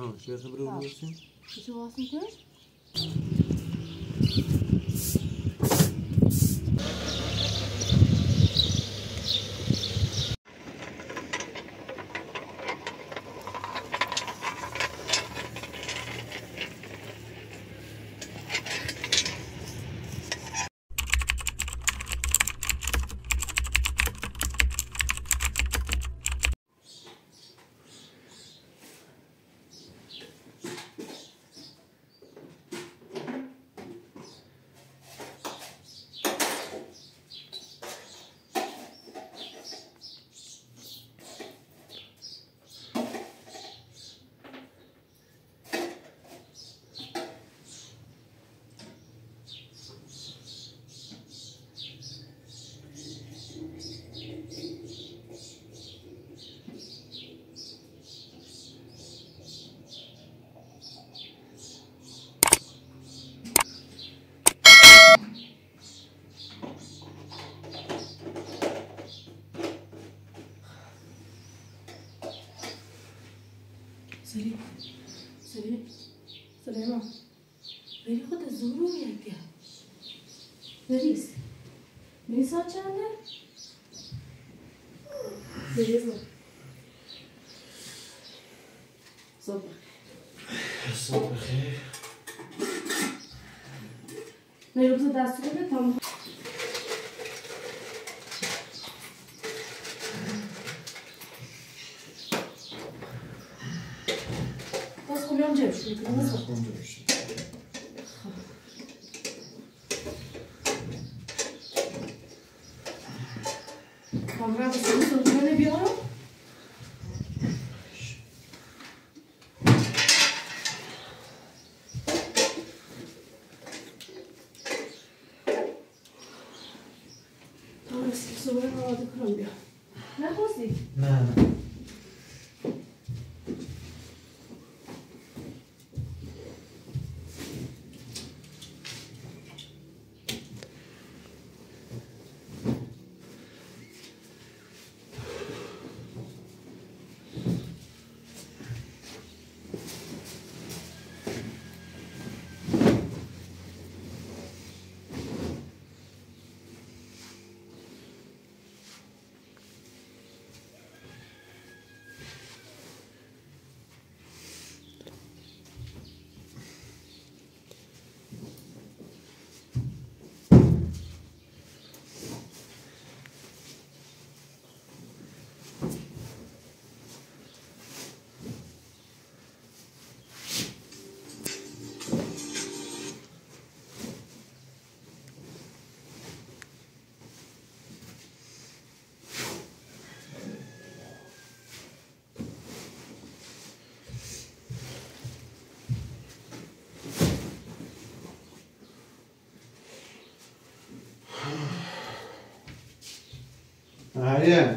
ها چه خبره بودیم؟ چی واسه تو؟ سلام ولی خود زورو میاد که بریز ساعت چنده؟ بریز صبح بخیر روز دستور به تمام باز کمیام جمع شد کامرا بسید سلطانه بیارم صبح آماده کنم بیا نخواستی؟ نه آره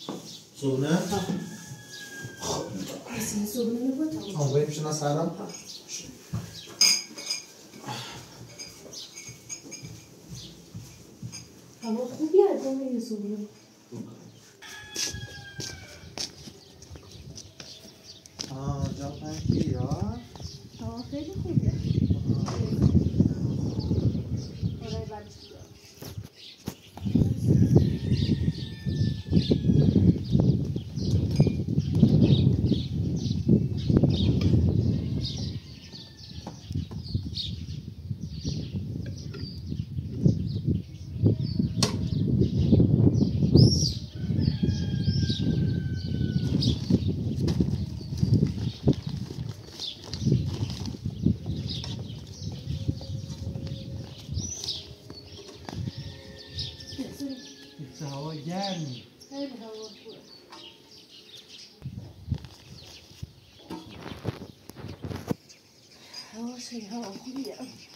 صبونه؟ اسم صبونه نبود هم باید میشه نسرم؟ هوا خوبی از دامه صبونه جا پنکی ها؟ هوا خیلی خوبیه آره بچه هوا گرمی خیلی هوا خوبه هوا خوبیه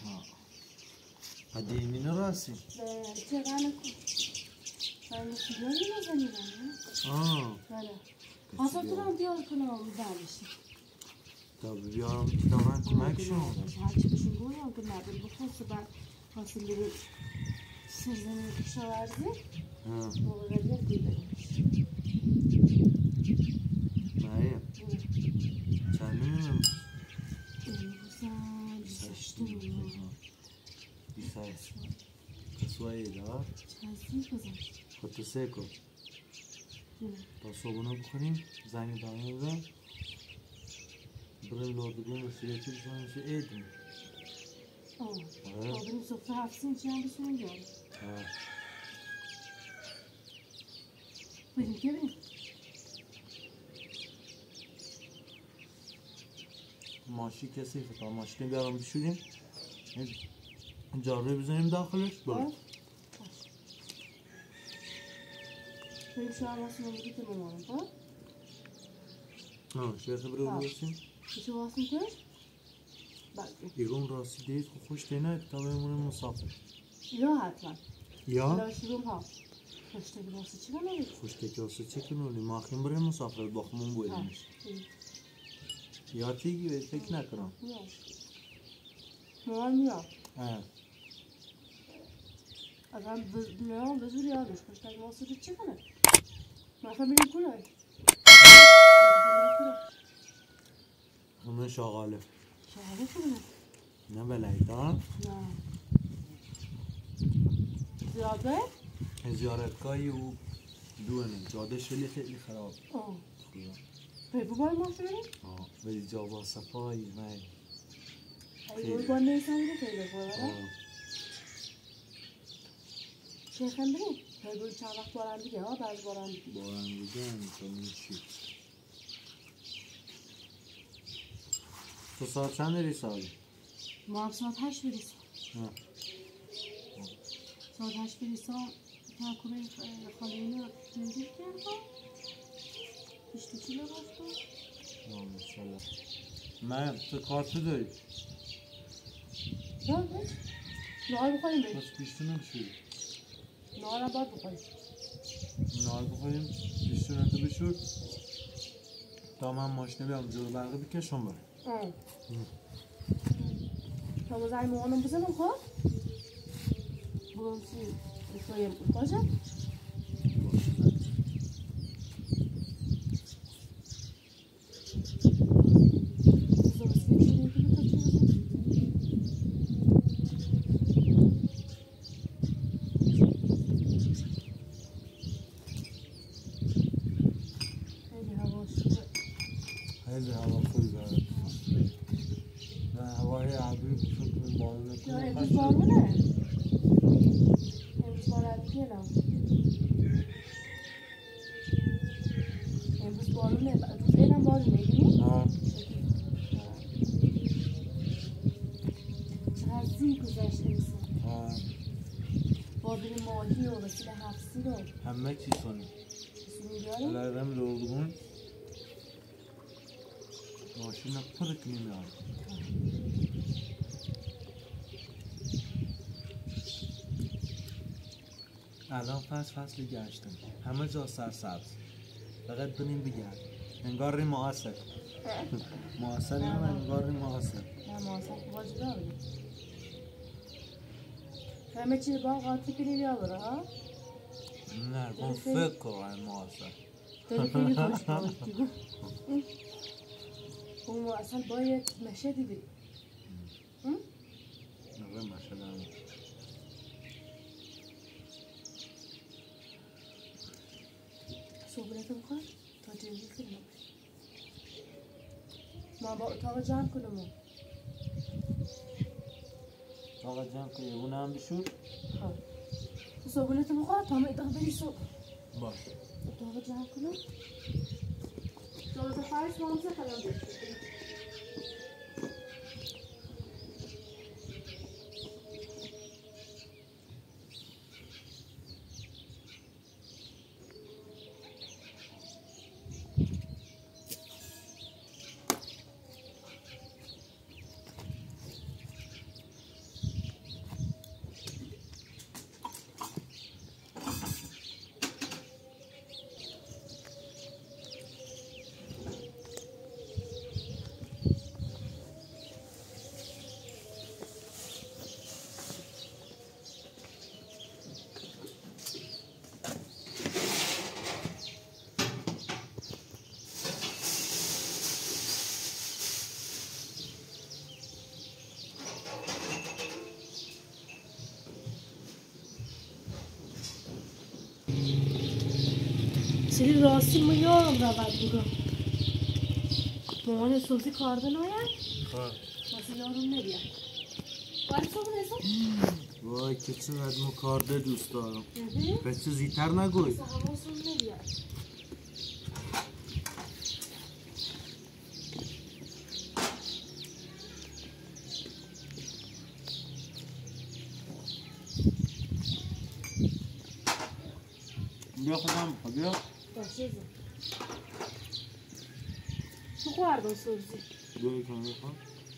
هدی ایمینه راستی؟ چرا نکن من سیگاری نزنیدم بله خواستم دیار کنم برداشتم تا بیارم که دارن کمک شما هرچی بهشون گویم که نداری بخواست بعد خواستیم بریم سرزمین کشاورزی موقع قدیه کوی بریم مریم چند میمونم؟ امروزم 28 میلیون 28 کسوایی دار؟ چند گذشت خودتو سه کن تا صبحونه بخوریم زنگ دانه بزن برای لردگون رسیده چی بسنم میشه ایدیم بریم صبح هفتین چی هم بسونیم بیاریم بریم که بریم ماشی کسی فتا ماشین بیارم بشوریم جاره بزنیم داخلش بریم بریم شوهر واسه نمودی که بمانم شیخ برو برسیم بشه واسه میکنش؟ ایرون راستی دید که خوش دینه تا بمونه مسافر یا حتما یا؟ لاشروم ها خوشتگی واسه چی بنامید؟ خوشتگی واسه چی کنونی؟ ما اخیم بریم مسافر باخمون بویدیمش یا تیگی بید فکر نکنم مامان میاد اصلا بیارم بزور یادش خوشتگی واسه چی کنه؟ مثلا بریم کنه همه شاغاله شاغاله کنه؟ نه بلایتا؟ نه زیاده؟ زیارتگاهی او دوانه جاده شلی خیلی خراب پیپو باید ماشو بریم؟ ولی جا با صفایی من خیلی با نیستم رو پیدا کنم شیخم بریم؟ پیپو چند وقت بارم دیگه ها بعض بارم دیگه همینطور چی تو ساعت چند ریسالی؟ ما هم ساعت 8 بریسم ساعت 8 بریسم تاکوره خاله اینو نزدیک کردم پیشتی چی لباستم؟ ماشالله من تو کارتو داری؟ نه بس نهار بخوریم بریم بس پیشتو نبشوری نهارم باید بخوریم نهار بخوریم پیشتو نتو بشور تا من ماشینه بیام جلو برقه بکشم بریم تا با زنی مامانم بزنم خب؟ بگم چی؟ بخوریم باشه؟ خیلی هوا خوبی داره نه هوای عبری بشون بارون نکنه نه امروز بارونه امروز بارون دیگه امروز بارونه روز اینم بارونه ببینی؟ چقدر زیر گذشت امسال با بریم ماهی و رسیل حفظی رو همه چیز کنیم بسونیم بیاریم؟ الارم لردگون ماشین پر کنیم یاد الان فصل گشتم همه جا سرسبز فقط بنیم بگرد انگار معاصر معاصر هم انگار معاصر نه معاصر واجب داری همه چی با قاطی کنی یا برا ها نه کن فکر کن معاصر داری خیلی خوش باید اون معاصر باید مشهدی بری نقل مشهد هم صبحونت بخور تا جنگی کنم ما با اتاق جمع کنم آقا جمع که یه بونه هم بشور ها صبحونت بخور تا ما اتاق بری صبح باش اتاق جمع کنم صبحونت خواهش ما همسه خلال بشت سری راستی ما یارم رود بگم مامان سوزی کار بناید واسه یارم نبید باید صبح نزم وای که چقدر ما کارده دوست دارم بچه زیتر نگوی واسه حواسم نبید بیا خودم بیا باشه زن بخوردم سوزی بیا یکم بخوام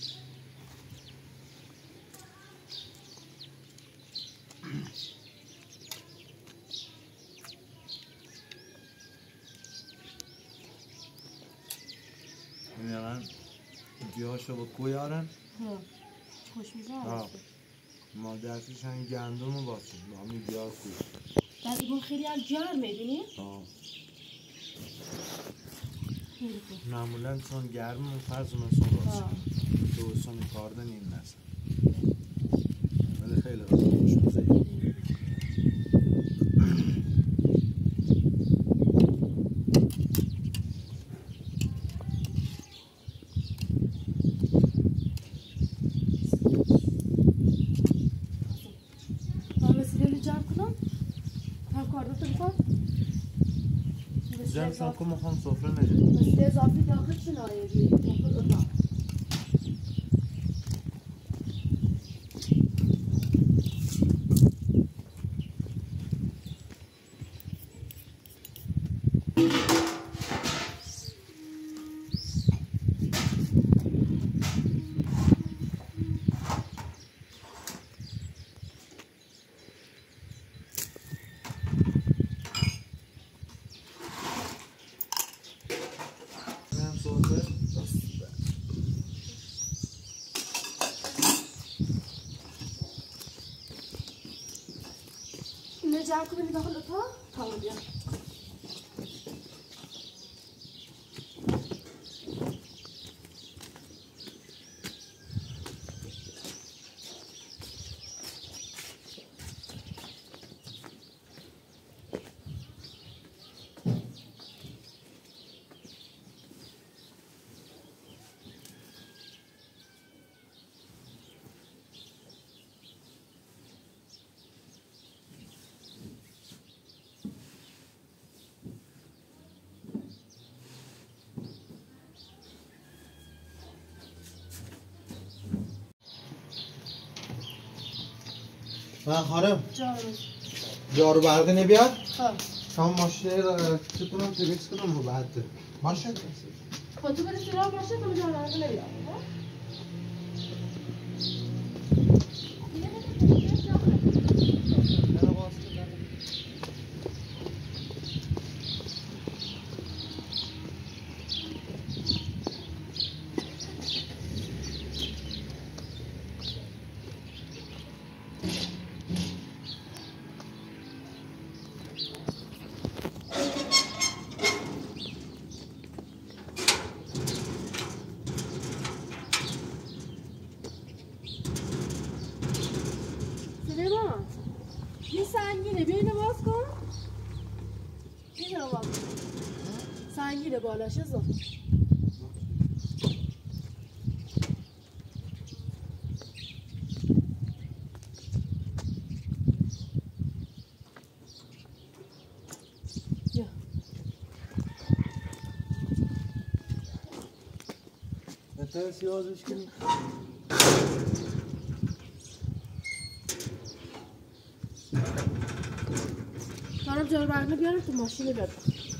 میرن گیاهاشو با کویارن ها خوش میزن مادرشش هم گندم رو باسن با همین گیاه کوی بعد ایگون خیلی هم جر میبینی؟ خیلی خوب معمولا چون گرم فرض منصون باسن دوستان کاردن این نسن ولی خیلی غذا خوشمزه جمع شما که میخوام سفره نجد بس اضافی داخل شنایه بید داخل اتاق جمع کنیم داخل اتاق تمام بیام خانم جارو جارو برقی نبیاد؟ ها شما ماشین رو چه کنم تمیز کنم رو بعد باشه خب تو بری سراغ باشه تو جارو برقی نبیاد سنگینه بالاش ازا. Mete siyazış ki. Canım canavarını bir arıttım maşını ver.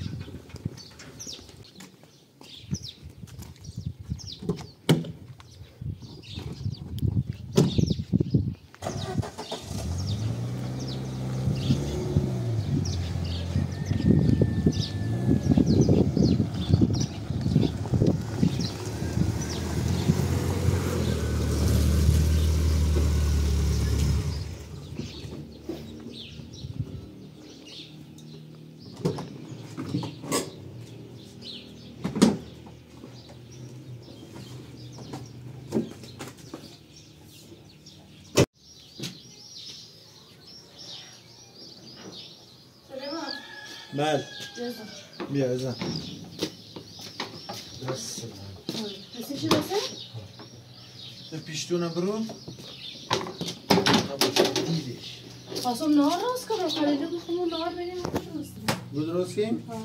بله Ceza. بیا ازم Nasıl nasıl? پیشتونه برو دیدش Asıl nar az kadar kalede bu konu nar benim yapıyoruz. Bu درست کنیم Ha.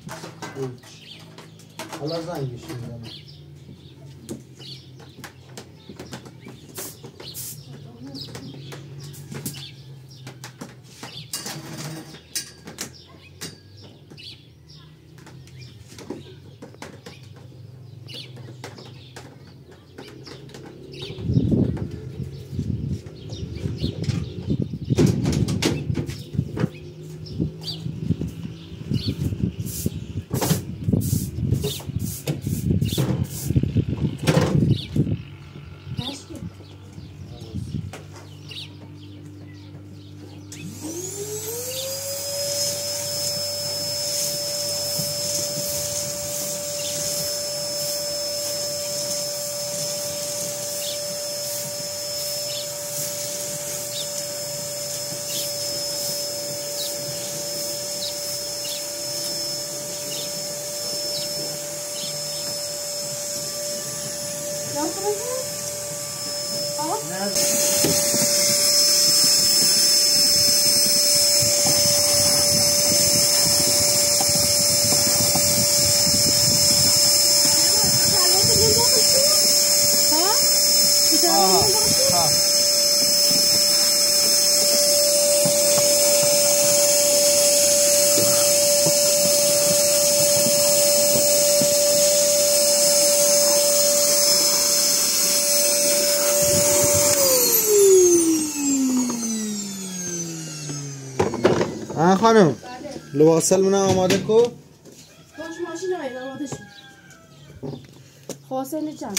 حالا زنگش میزنم خانم لباسل منو آماده کو باش ماشین آید آماده شد خواسته چند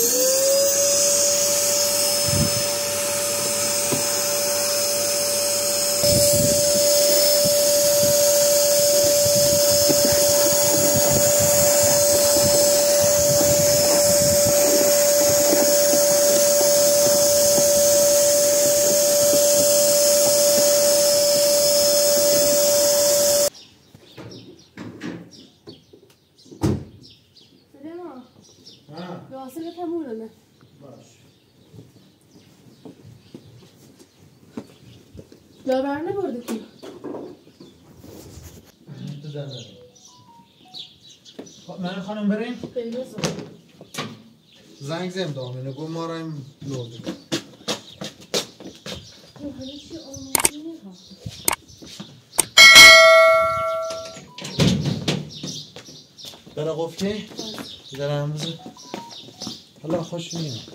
واسه تمومه باش جابر نبرده که تو دادم من خانم بریم خیلی زنگ زم دامنه گو ما را این لوده همه چی آماده برای قفله؟ درم بزن حالا خوش میاد